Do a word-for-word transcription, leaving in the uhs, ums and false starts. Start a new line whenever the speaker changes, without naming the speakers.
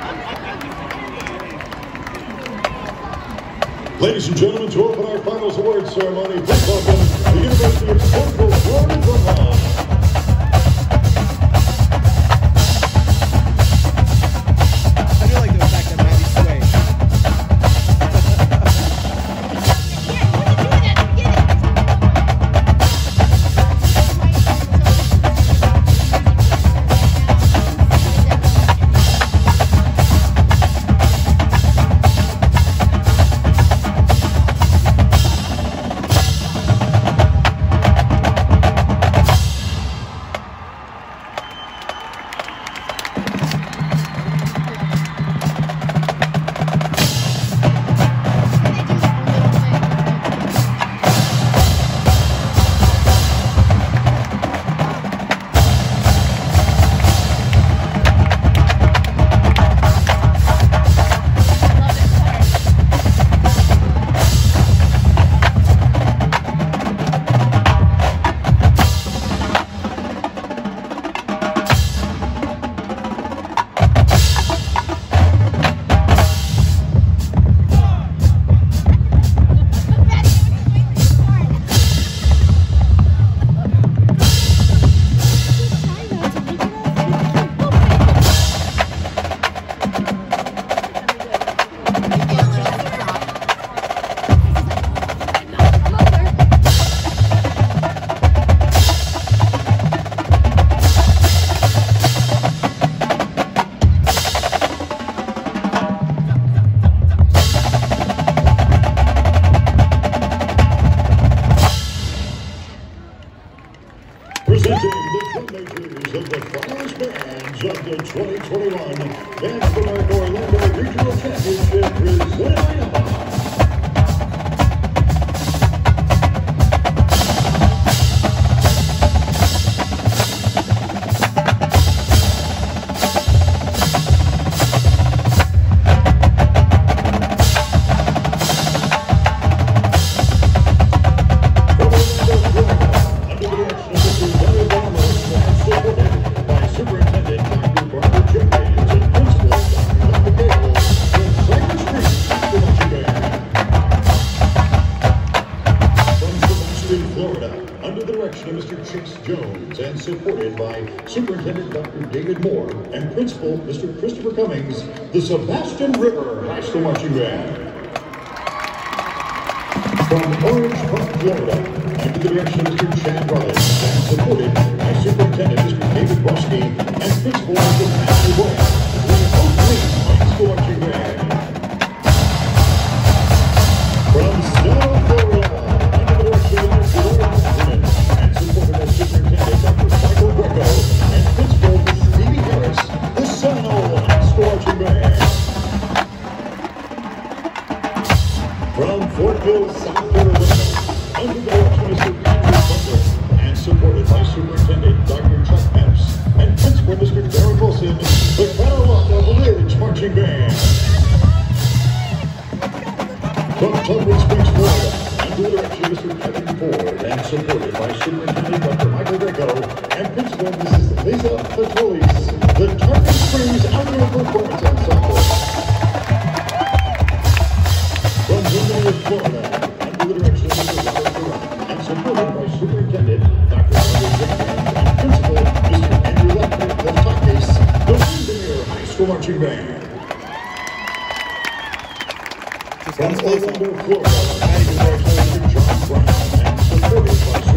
Ladies and gentlemen, to open our finals awards ceremony, please welcome the University of Central Florida Drumline. Presenting the drum makers of the finest bands of the twenty twenty-one Bands for America Orlando Regional Championship, presenting under the direction of Mister Chase Jones and supported by Superintendent Doctor David Moore and Principal Mister Christopher Cummings, the Sebastian River High School Marching Band. From Orange Park, Florida, under the direction of Mister Chad Rollins and supported by Superintendent Mister David Broski and Principal Mister Matthew Boyd, the Oak Green High School Marching Band. From South Florida, under the direction of Mister Superintendent Doctor Michael Greco and Principal Mister Stevie Harris, the Seminole High School Marching Band. From Fort Hill, South Carolina, under the direction of Mister Andrew Butler and supported by Superintendent Doctor Chuck Epps and Principal Mister Darren Wilson, the Carolina Village Marching Band. From Tarpon Springs, Florida, under the direction of Mister Kevin Ford and supported by Superintendent Doctor Michael Greco and Principal Missus Lisa Fatolis, the Tarpon Springs Outdoor Performance Ensemble. From Windermere, Florida, under the direction of Mister Robert Durant and supported by Superintendent Doctor Michael Jenkins and Principal Mister Andrew Lefter, the top case, the Windermere High School Marching Band. From Orlando, Florida, under the direction of Mister John Brown and supported by